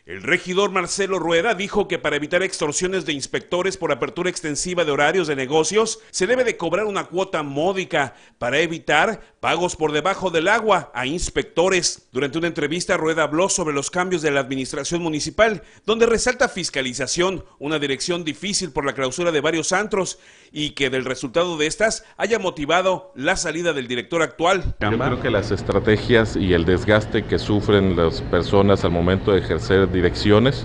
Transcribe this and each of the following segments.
El regidor Marcelo Rueda dijo que para evitar extorsiones de inspectores por apertura extensiva de horarios de negocios, se debe de cobrar una cuota módica para evitar pagos por debajo del agua a inspectores. Durante una entrevista, Rueda habló sobre los cambios de la administración municipal, donde resalta fiscalización, una dirección difícil por la clausura de varios antros y que del resultado de estas haya motivado la salida del director actual. Yo creo que las estrategias y el desgaste que sufren las personas al momento de ejercer direcciones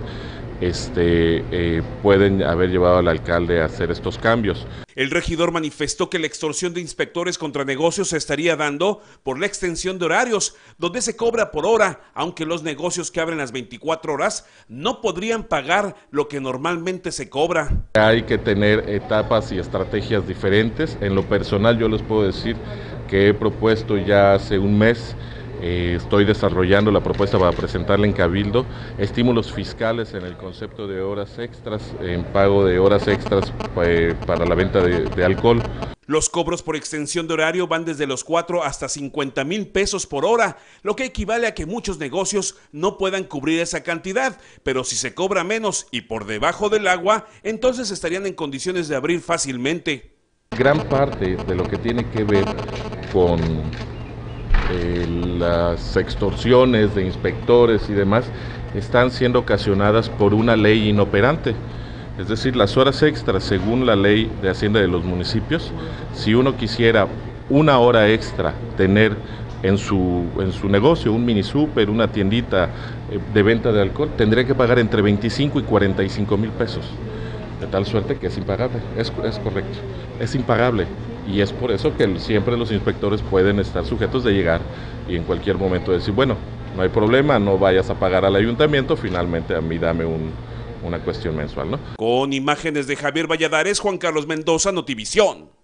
pueden haber llevado al alcalde a hacer estos cambios. El regidor manifestó que la extorsión de inspectores contra negocios se estaría dando por la extensión de horarios, donde se cobra por hora, aunque los negocios que abren las 24 horas no podrían pagar lo que normalmente se cobra. Hay que tener etapas y estrategias diferentes. En lo personal yo les puedo decir que he propuesto ya hace un mes, estoy desarrollando la propuesta para presentarla en Cabildo, estímulos fiscales en el concepto de horas extras, en pago de horas extras para la venta de alcohol. Los cobros por extensión de horario van desde los 4 hasta 50,000 pesos por hora, lo que equivale a que muchos negocios no puedan cubrir esa cantidad, pero si se cobra menos y por debajo del agua, entonces estarían en condiciones de abrir fácilmente. Gran parte de lo que tiene que ver con las extorsiones de inspectores y demás están siendo ocasionadas por una ley inoperante. Es decir, las horas extras, según la ley de Hacienda de los municipios, si uno quisiera una hora extra tener en su negocio, un mini súper, una tiendita de venta de alcohol, tendría que pagar entre 25 y 45,000 pesos. De tal suerte que es impagable, es correcto, es impagable. Y es por eso que siempre los inspectores pueden estar sujetos de llegar y en cualquier momento decir, bueno, no hay problema, no vayas a pagar al ayuntamiento, finalmente a mí dame una cuestión mensual, ¿no? Con imágenes de Javier Valladares, Juan Carlos Mendoza, Notivisión.